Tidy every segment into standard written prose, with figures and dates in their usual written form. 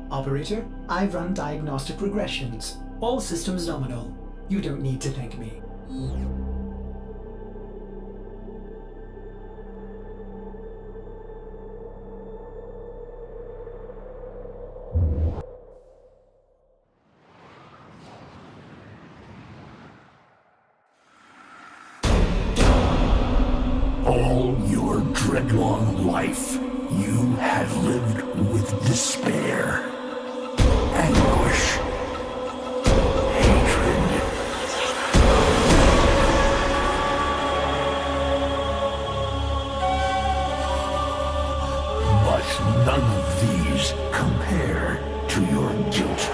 Operator, I run diagnostic regressions. All systems nominal. You don't need to thank me. All your dreadlong life, you had lived with despair, anguish, hatred. But none of these compare to your guilt.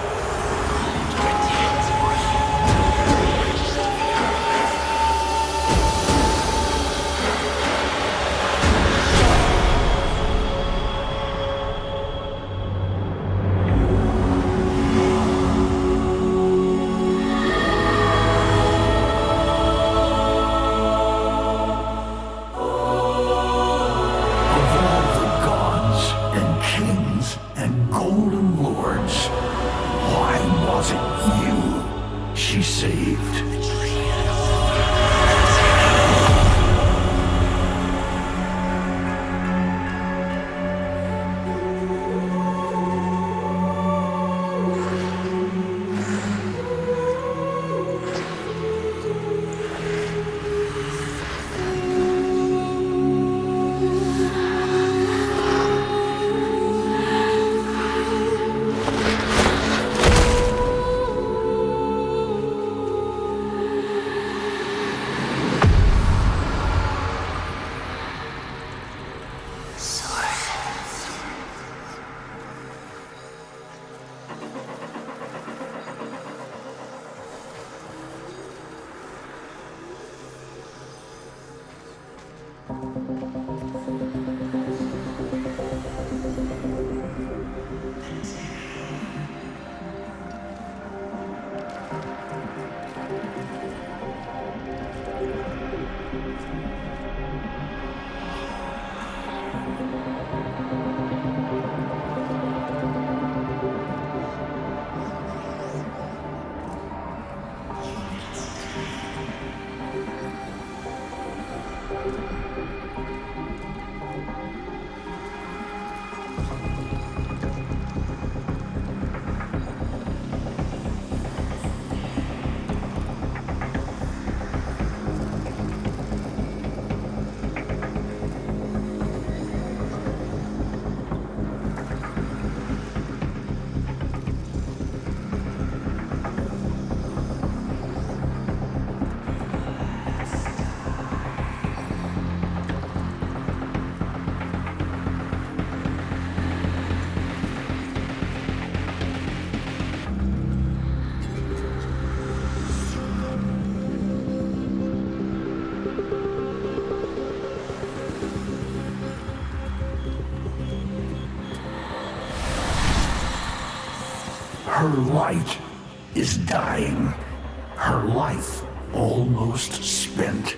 Her light is dying, her life almost spent.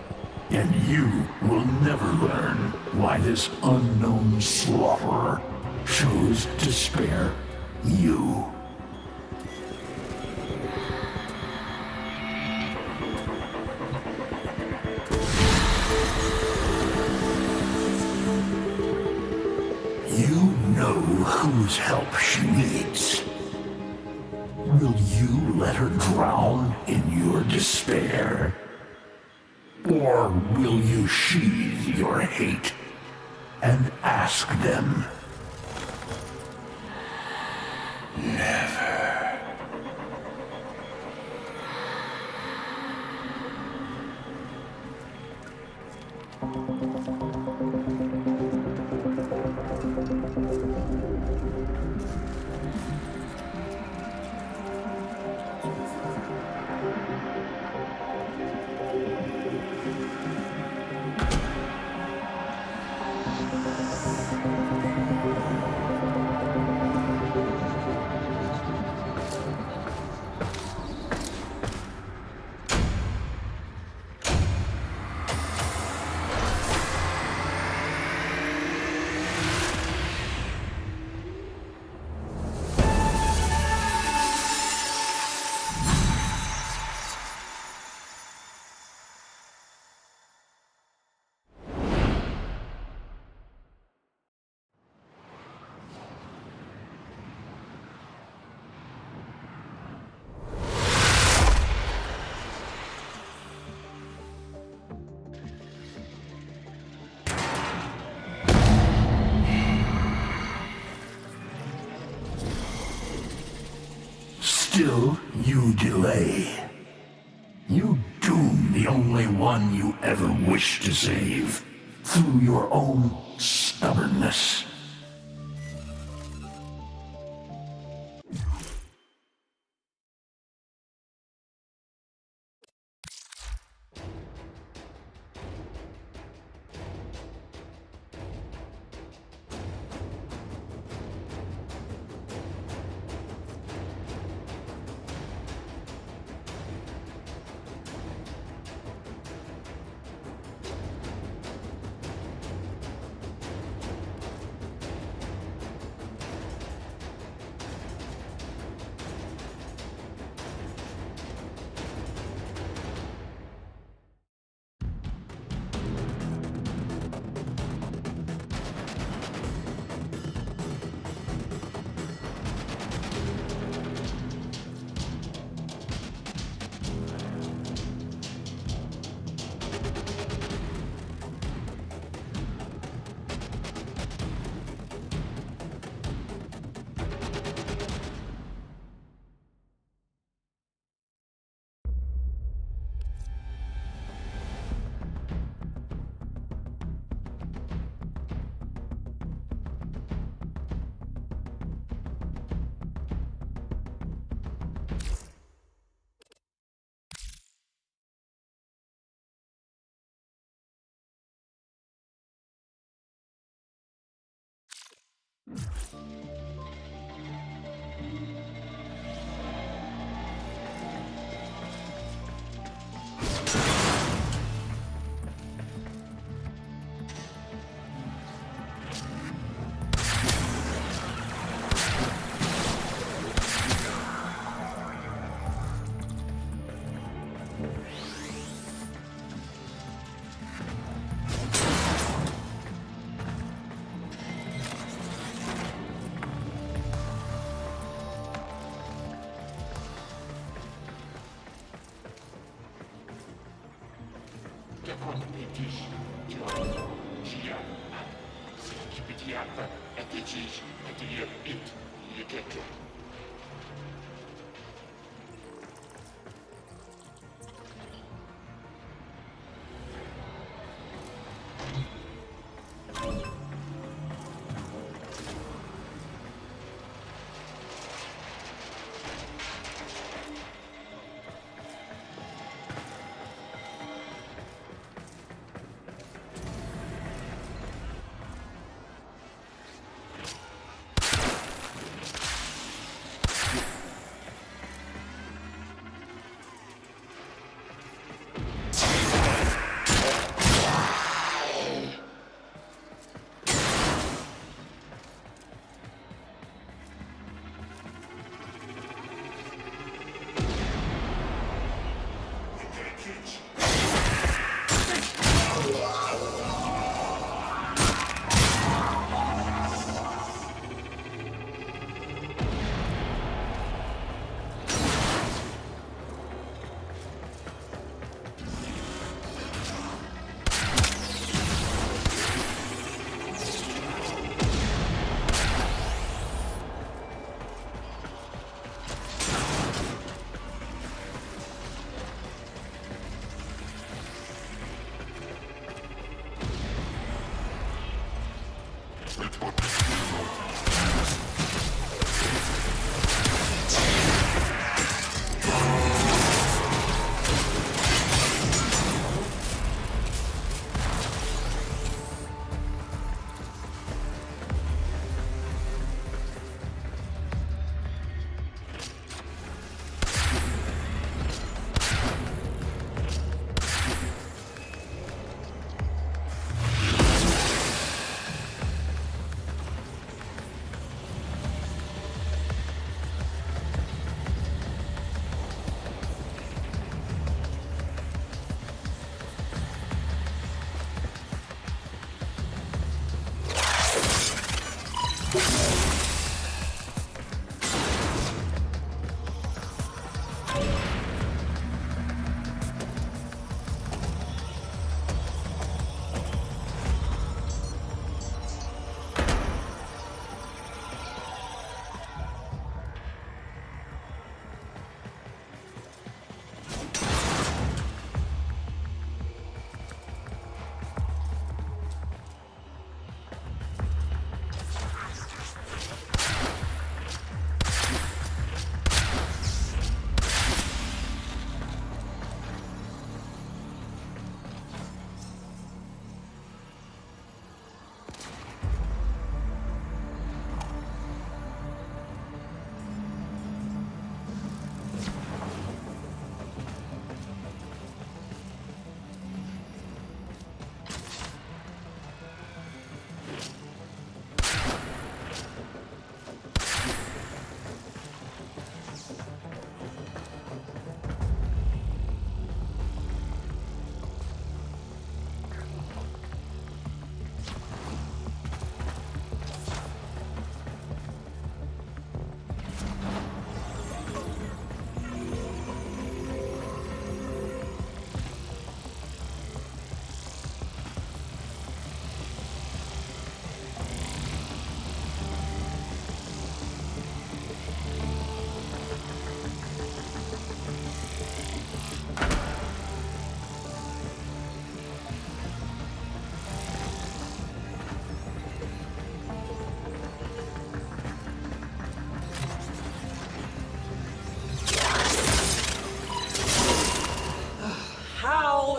And you will never learn why this unknown slaughterer chose to spare you. You know whose help she needs. Will you let her drown in your despair? Or will you sheathe your hate and ask them? Never. Still, you delay. You doom the only one you ever wished to save through your own stubbornness.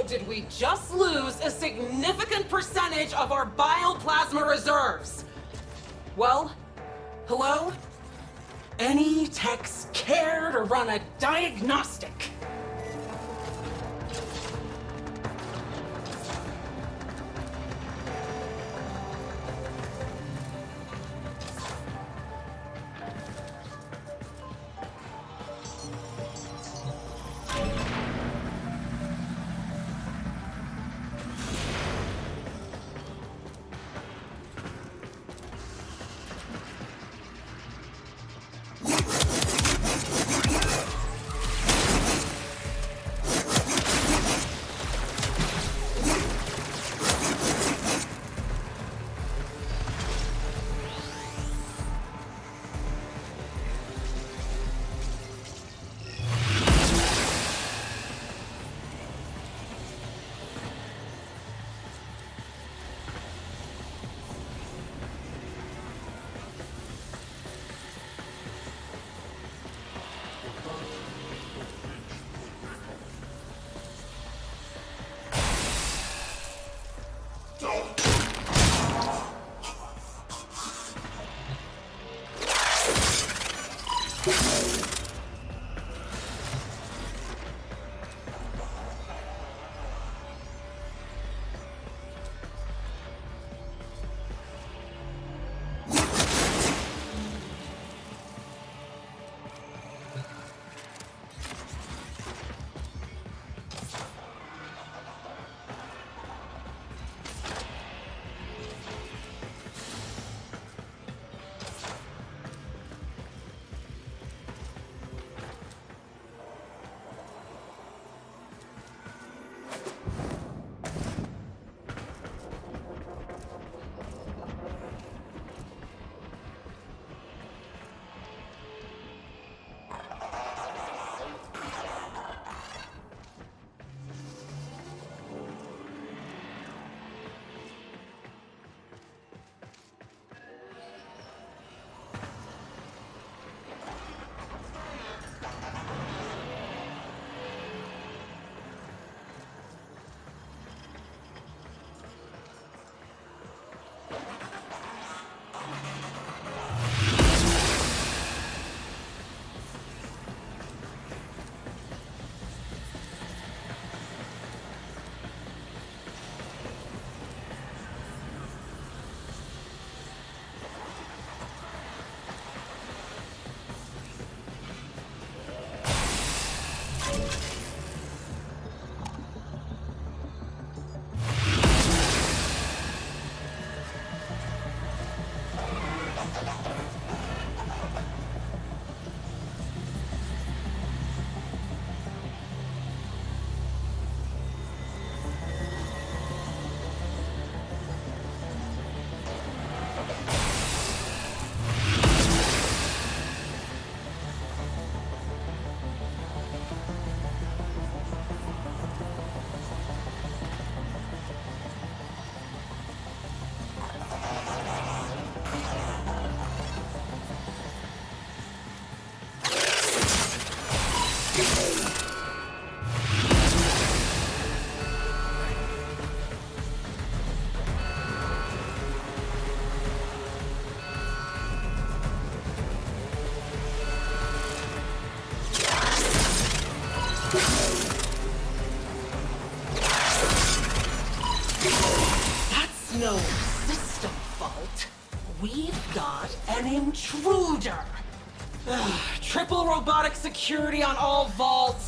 did we just lose a significant percentage of our bioplasma reserves? Well, hello? Any techs care to run a diagnostic? No system fault. We've got an intruder. Ugh, triple robotic security on all vaults.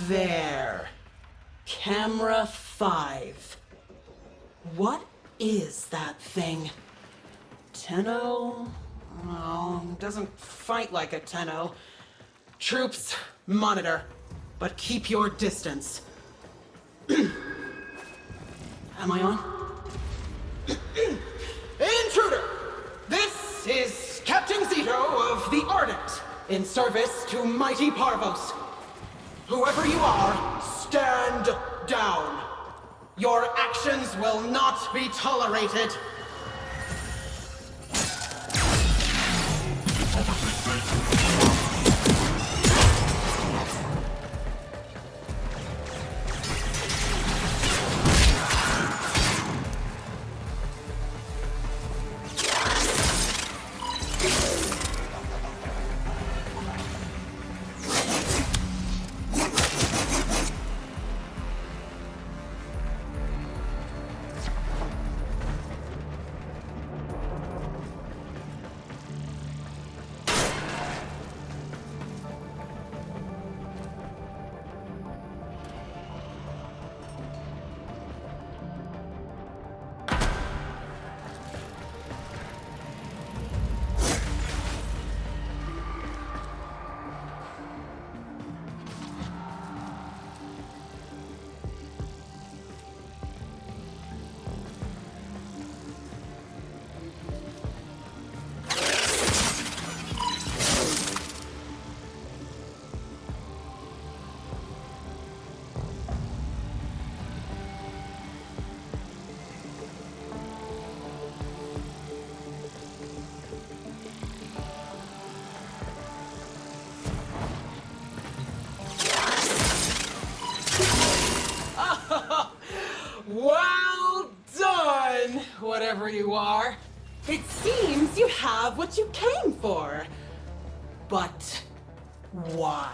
there. Camera 5. What is that thing? Tenno? Oh, doesn't fight like a Tenno. Troops, monitor, but keep your distance. Am I on? Intruder! This is Captain Zito of the Ardent, in service to mighty Parvos. Whoever you are, stand down. Your actions will not be tolerated. Well done, whatever you are. It seems you have what you came for. But why?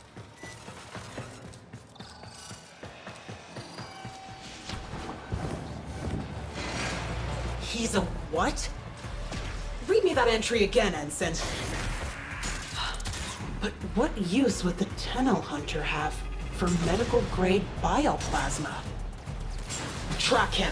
He's a what? Read me that entry again, Ensign. But what use would the Tenno Hunter have for medical-grade bioplasma? Track him.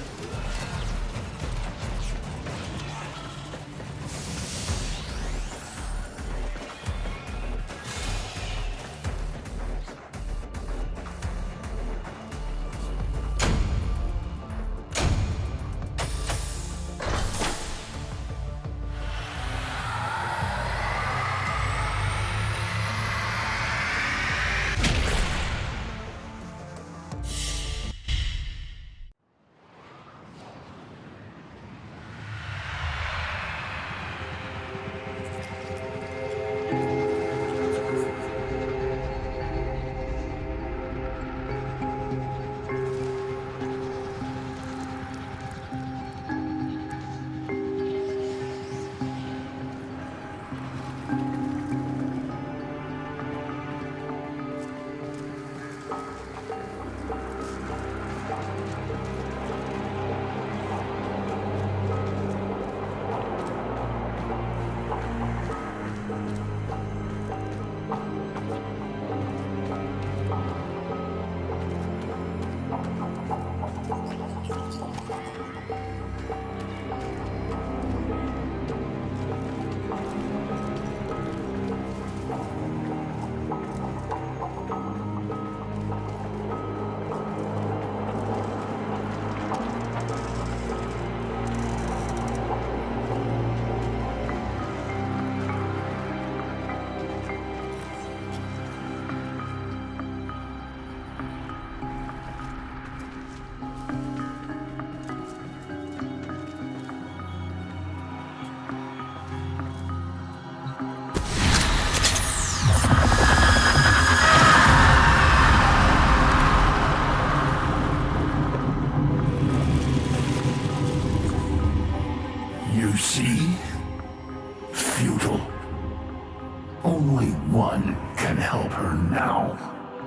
You see? Futile. Only one can help her now.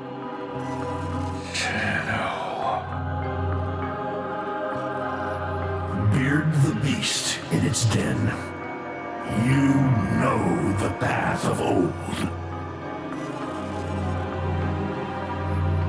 Beard the beast in its den. You know the path of old.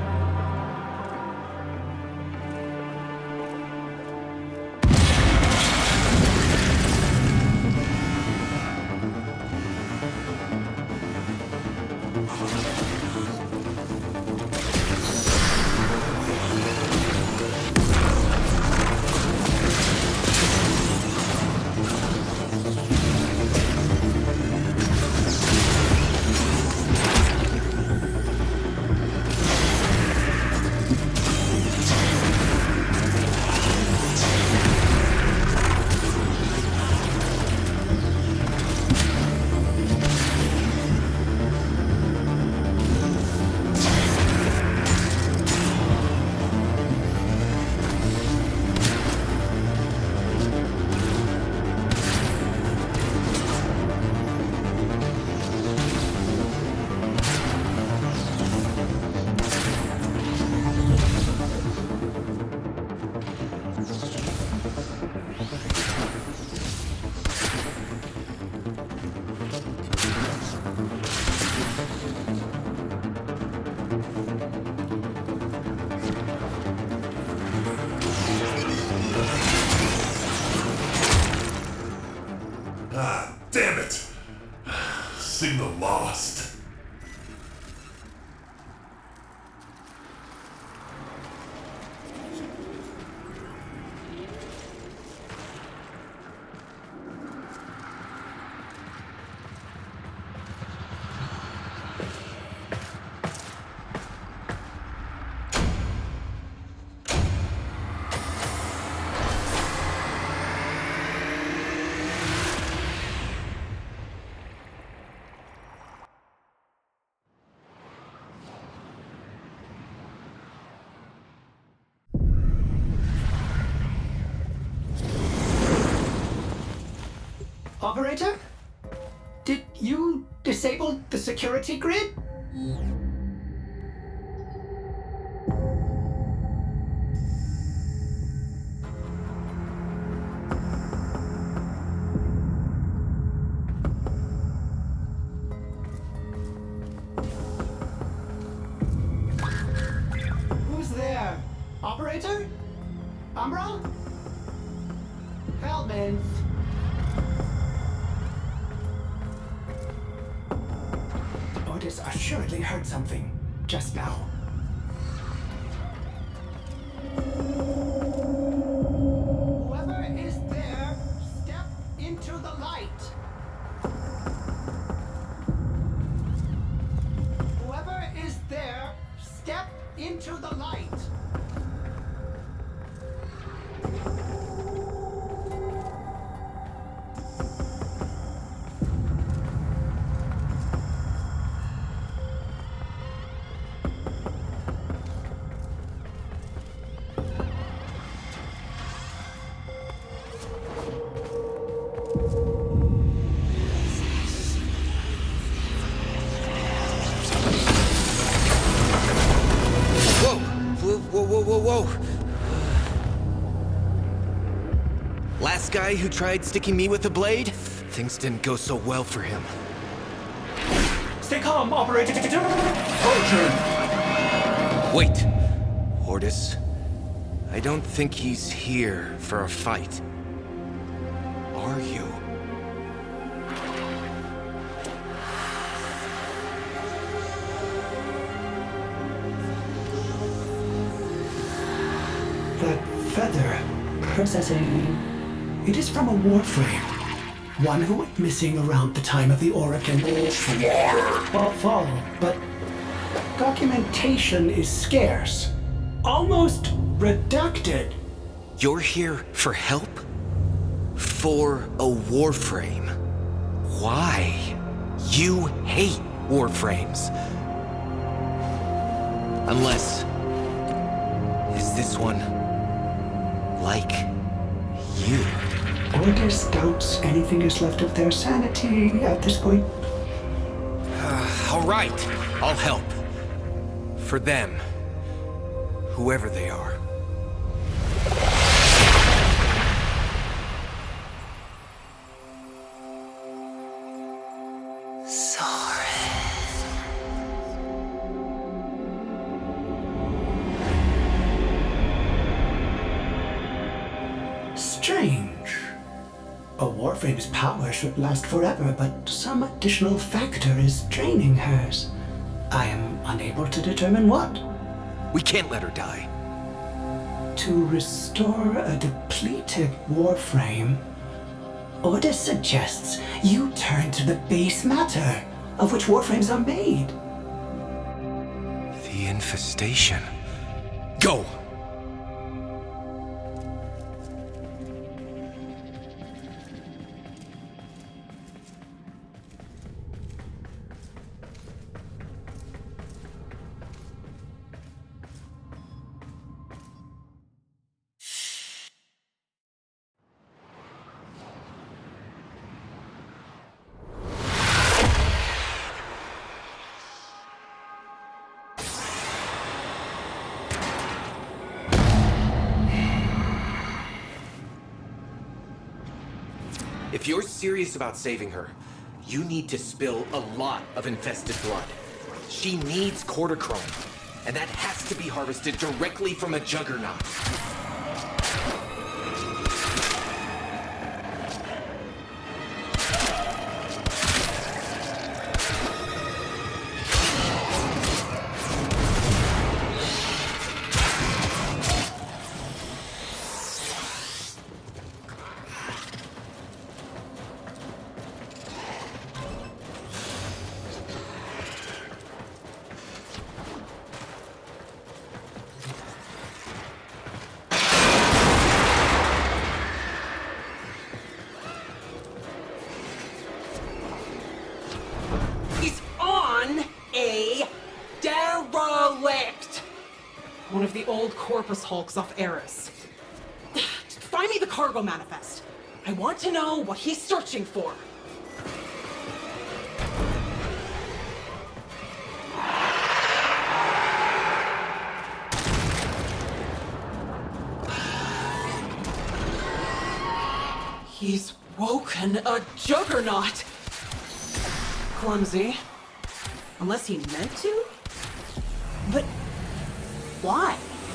Ah, damn it! Signal lost. Operator? Did you disable the security grid? Who's there? Operator? Umbra? Hellman. Otis assuredly heard something just now. Whoever is there, step into the light. Whoever is there, step into the light. Whoa. Last guy who tried sticking me with a blade? Things didn't go so well for him. Stay calm, Operator. Wait. Hortus, I don't think he's here for a fight. Are you? That feather. Processing. It is from a Warframe. One who went missing around the time of the Oracle fall, but documentation is scarce. Almost redacted. You're here for help? For a Warframe? Why? You hate Warframes. Unless... is this one... like... you? Order doubts anything is left of their sanity at this point. All right, I'll help. For them. Whoever they are. Strange. A Warframe's power should last forever, but some additional factor is draining hers. I am unable to determine what. We can't let her die. To restore a depleted Warframe, Order suggests you turn to the base matter of which Warframes are made. The infestation. Go! If you're serious about saving her, you need to spill a lot of infested blood. She needs cortichrome, and that has to be harvested directly from a juggernaut. of the old Corpus Hulks off Eris. Find me the cargo manifest. I want to know what he's searching for. He's woken a juggernaut. Clumsy. Unless he meant to? But why?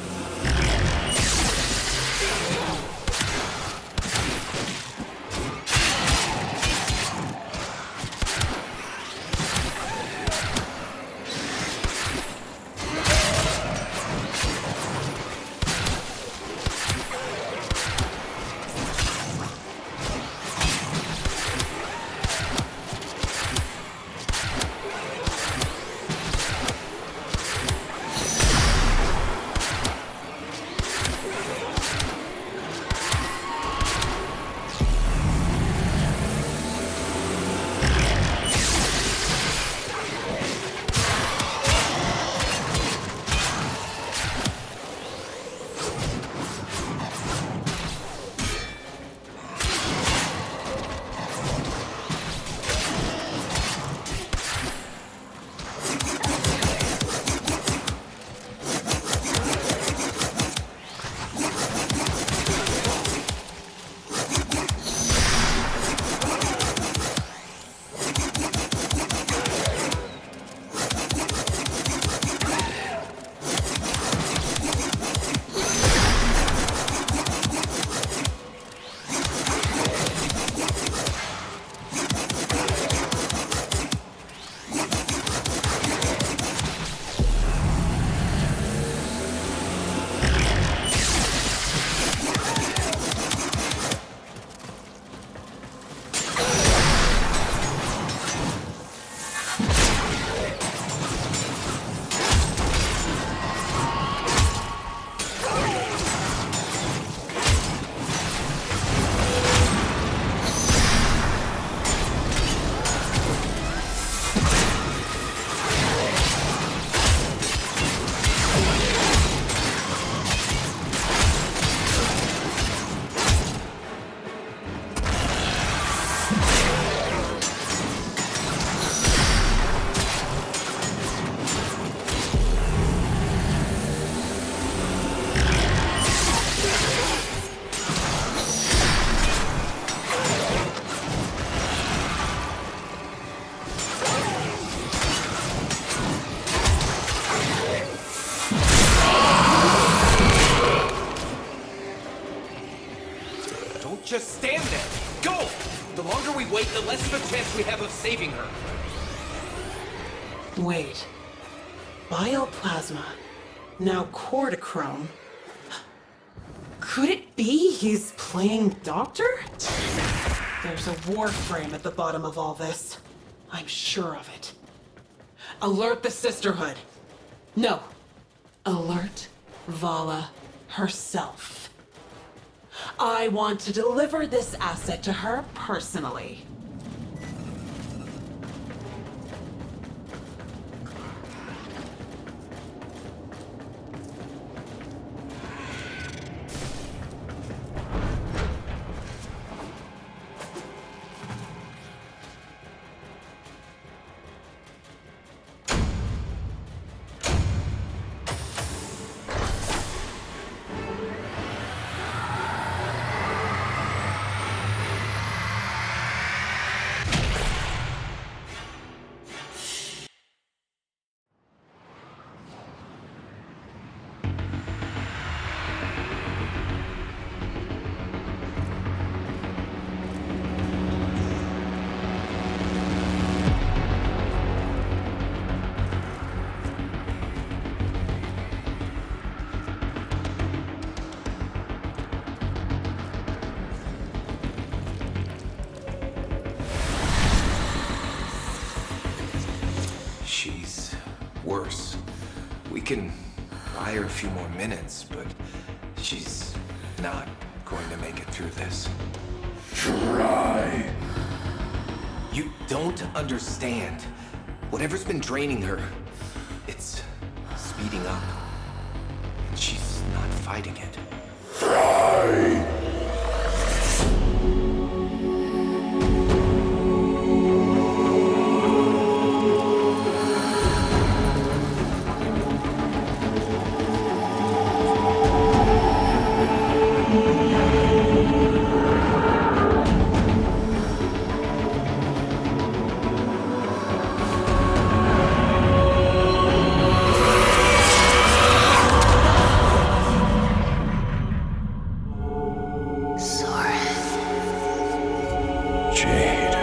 Just stand there. Go! The longer we wait, the less of a chance we have of saving her. Wait. Bioplasma. Now cortichrome. Could it be he's playing doctor? There's a Warframe at the bottom of all this. I'm sure of it. Alert the Sisterhood. No. Alert Vala herself. I want to deliver this asset to her personally. Worse. We can buy her a few more minutes, but she's not going to make it through this. Try. You don't understand. Whatever's been draining her, it's speeding up. And she fighting it. Jade.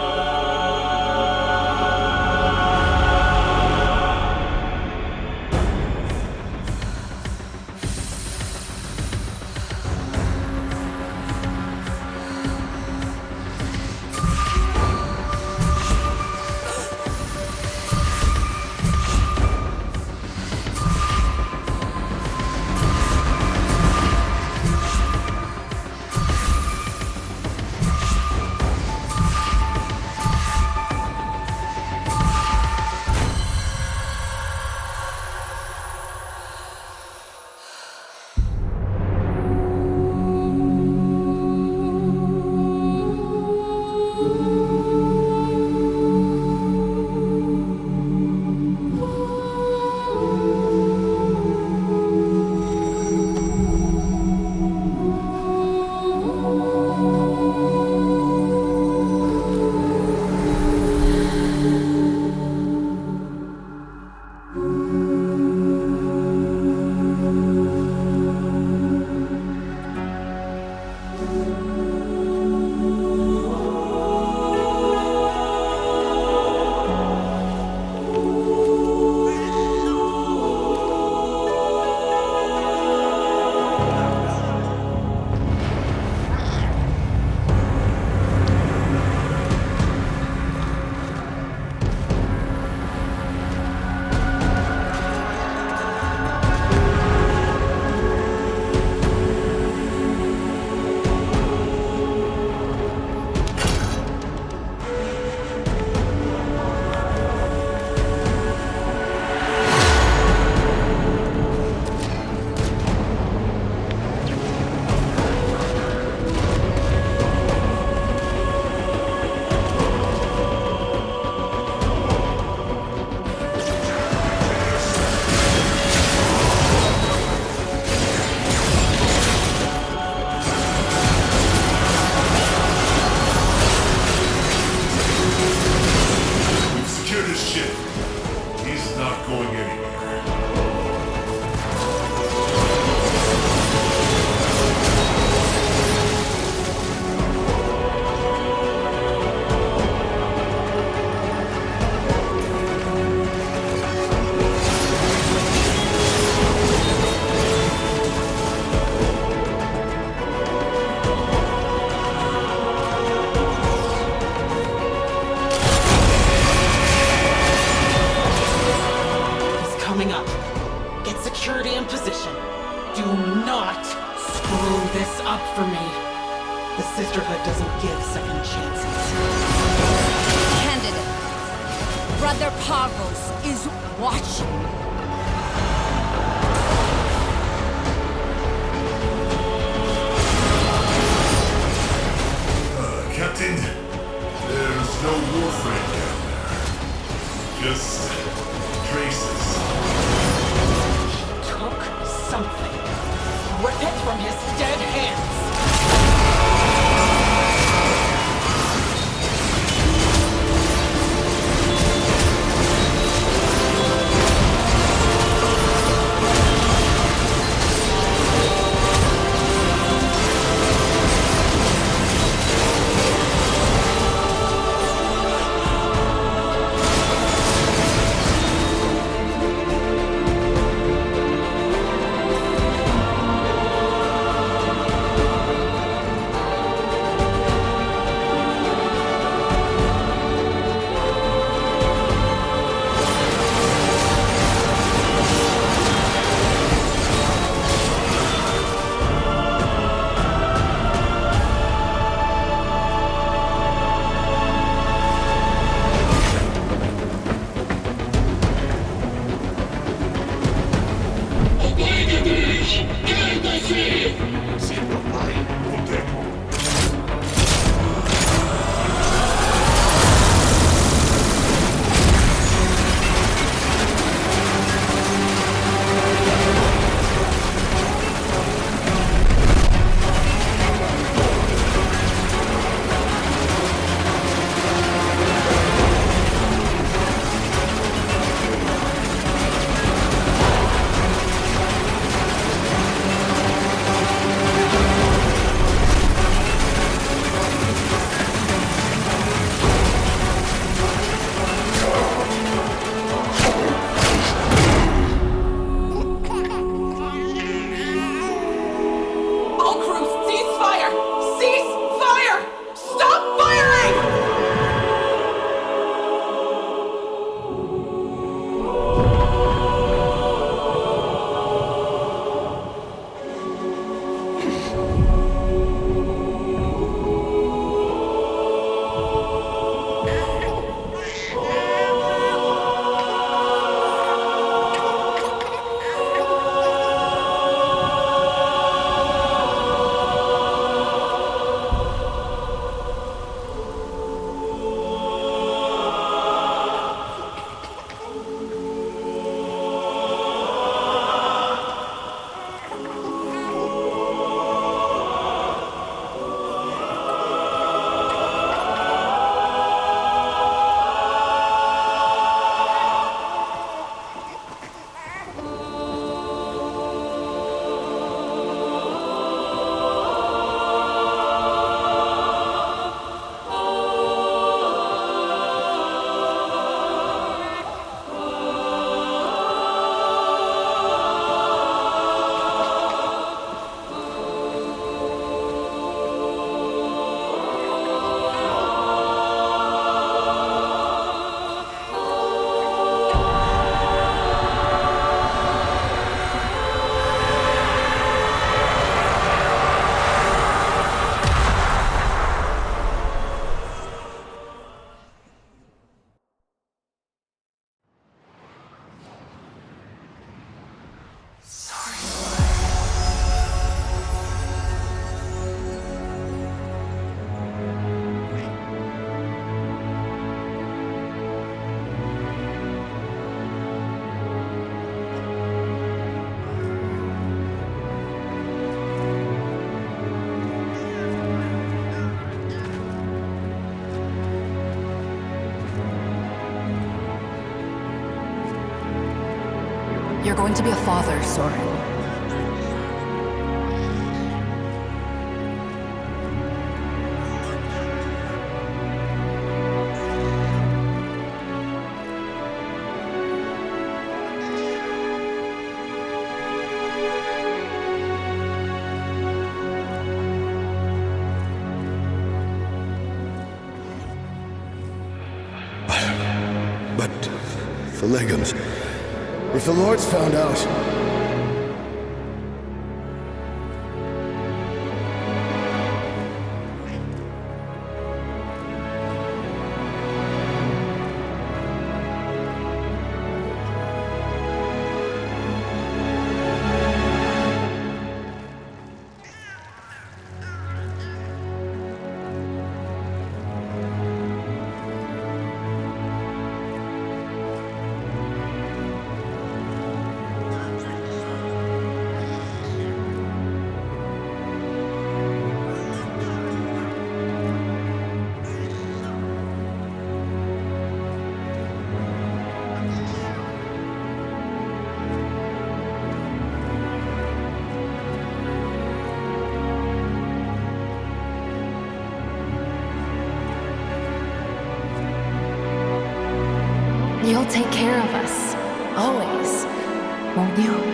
For me, the Sisterhood doesn't give second chances. Candidate, Brother Pavos is watching. Captain, there's no Warframe down there. Just traces. He took something. Rip it from his dead hands. You're going to be a father, Soren. But the Legums, if the Lord's found out... You'll take care of us. Always. Won't you?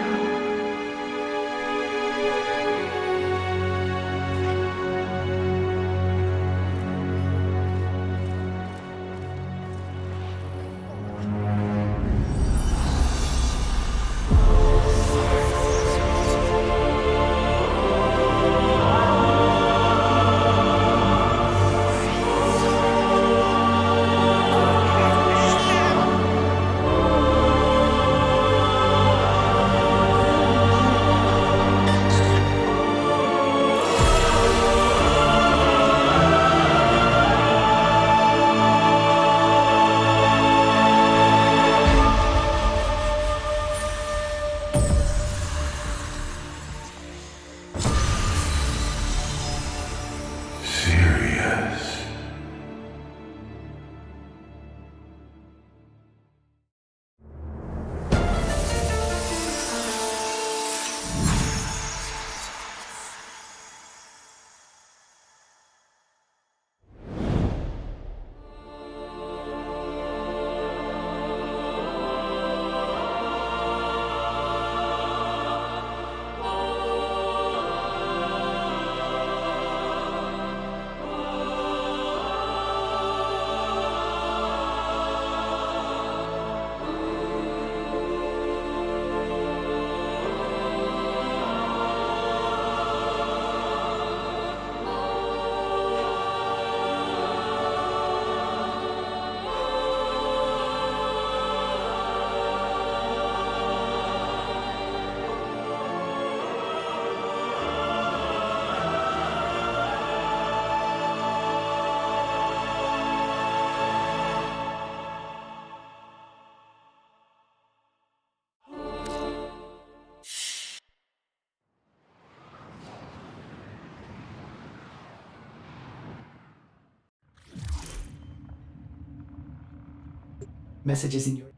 Messages in your...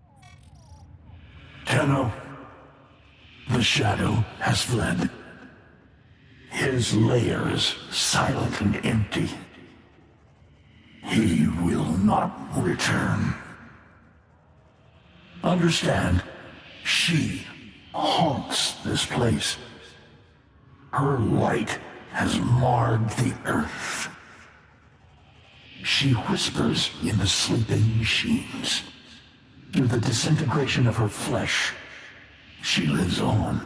Tenno, the Shadow has fled. His lairs silent and empty. He will not return. Understand, she haunts this place. Her light has marred the earth. She whispers in the sleeping machines. Through the disintegration of her flesh, she lives on.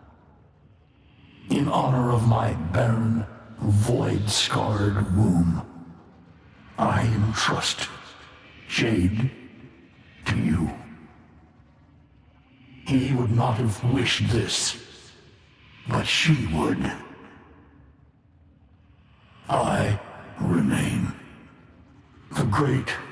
In honor of my barren, void-scarred womb, I entrust Jade to you. He would not have wished this, but she would. I remain. The great